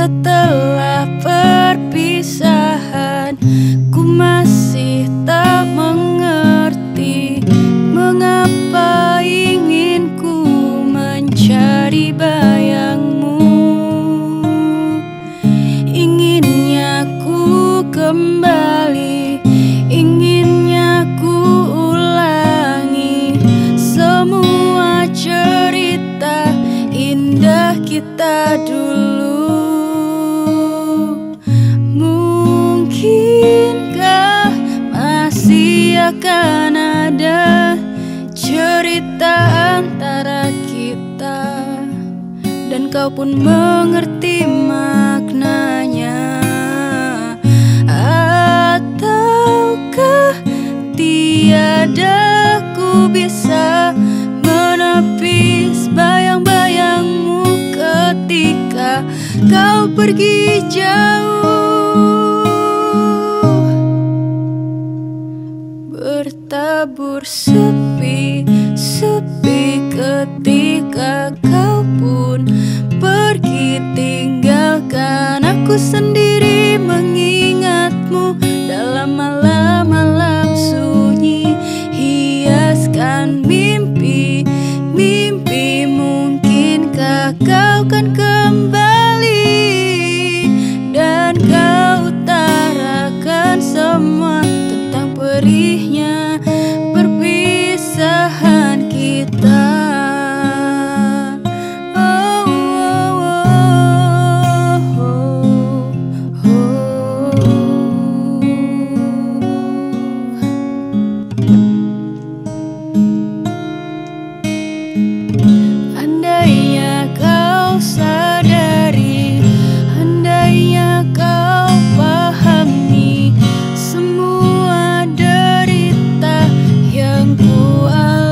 Setelah perpisahan, ku masih tak mengerti mengapa ingin ku mencari bayangmu. Inginnya ku kembali, inginnya ku ulangi semua cerita indah kita dulu. Mungkinkah masih akan ada cerita antara kita, dan kau pun mengerti maknanya? Ataukah tiada ku bisa menepis bayang-bayangmu ketika kau pergi jauh? Bertabur sepi, sepi ketika kau pun pergi tinggalkan aku sendiri mengingatmu dalam malam-malam sunyi. Hiaskan mimpi, mimpi, mungkinkah kau kan kembali dan kau utarakan semua tentang perihnya perpisahan kita. Andainya kau sadari, andainya kau pahami semua derita yang ku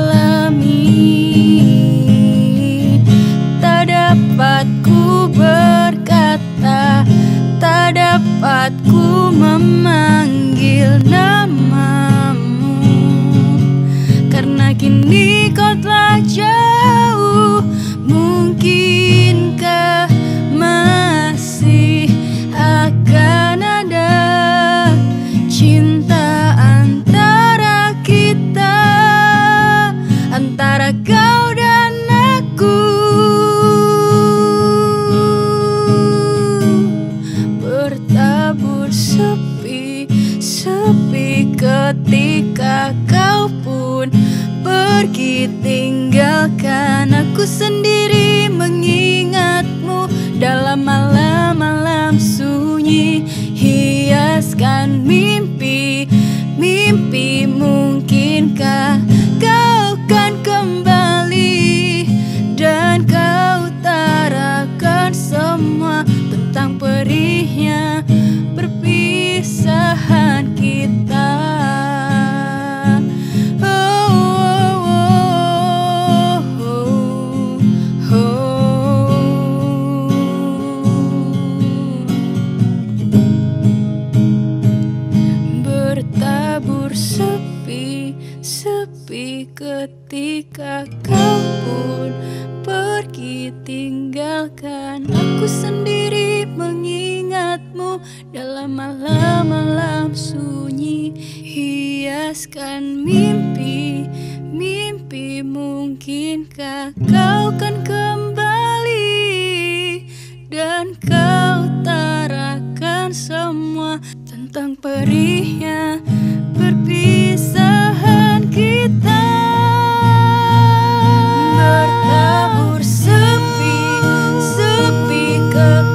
alami. Tak dapat ku berkata, tak dapat ku memanggil namamu, karena kini kau telah jauh. Mungkinkah masih akan ada cinta antara kita, antara kau dan aku? Bertabur sepi, sepi ketika kau pun pergi tinggalkan aku sendiri mengingatmu dalam malam-malam sunyi. Hiaskan mimpi, mimpi, mungkinkah kau kan kembali dan kau utarakan semua tentang perihnya perpisahan kita. Bertabur sepi, sepi ketika kau pun pergi tinggalkan aku sendiri mengingatmu dalam malam-malam sunyi. Hiaskan mimpi, mimpi, mungkinkah kau kan kembali dan kau utarakan semua tentang perihnya perpisahan kita. Bertabur sepi, sepi ketika